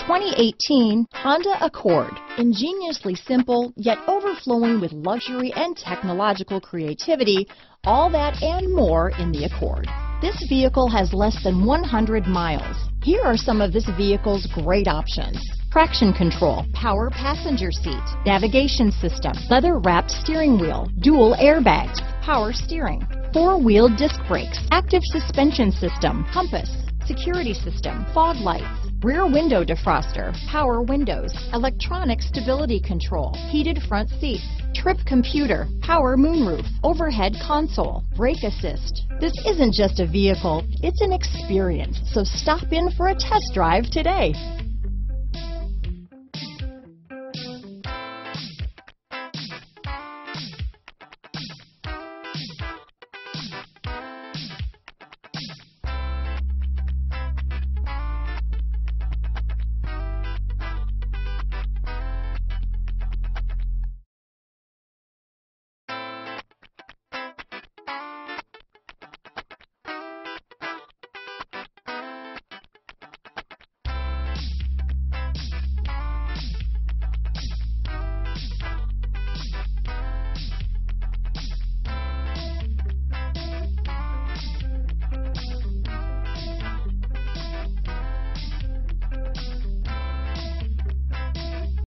2018 Honda Accord. Ingeniously simple, yet overflowing with luxury and technological creativity, all that and more in the Accord. This vehicle has less than 100 miles. Here are some of this vehicle's great options: traction control, power passenger seat, navigation system, leather-wrapped steering wheel, dual airbags, power steering, four-wheel disc brakes, active suspension system, compass, security system, fog lights, rear window defroster, power windows, electronic stability control, heated front seats, trip computer, power moonroof, overhead console, brake assist. This isn't just a vehicle, it's an experience. So stop in for a test drive today.